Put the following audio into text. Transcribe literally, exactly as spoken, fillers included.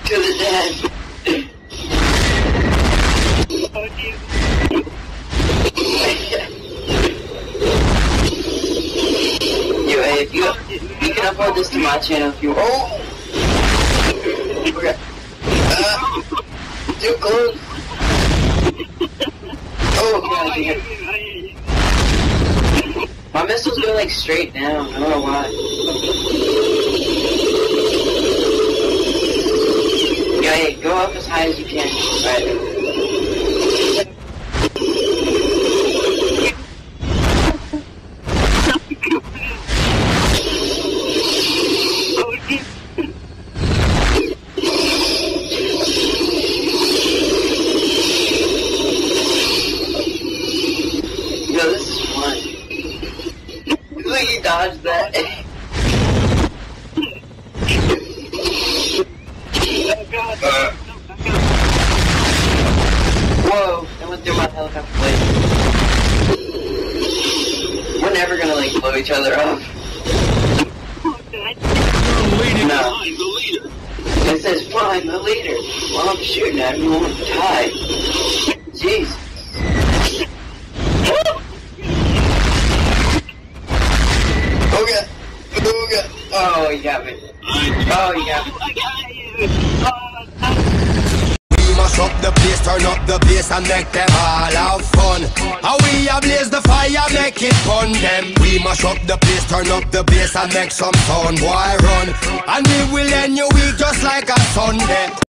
To the death. Oh, Jesus. Yo, hey, if you, you can upload this to my channel if you. Oh! Okay. Uh, too close. Oh, God, yeah. My missiles go like straight down. I don't know why. Yo, hey, go up as high as you can. Alright. Yo, this is fun. Look, he dodged that. uh. Whoa, that went through my helicopter blade. We're never gonna like blow each other up. No. It says find the leader. Well, I'm shooting at him, he won't die. Jeez. Okay. Okay. Oh, you got me. Oh, you got me. We must up the place, turn up the bass and make them all have fun. How we ablaze the fire, make it fun them. We must up the place, turn up the bass and make some sound, boy run. And we will end your week just like a Sunday.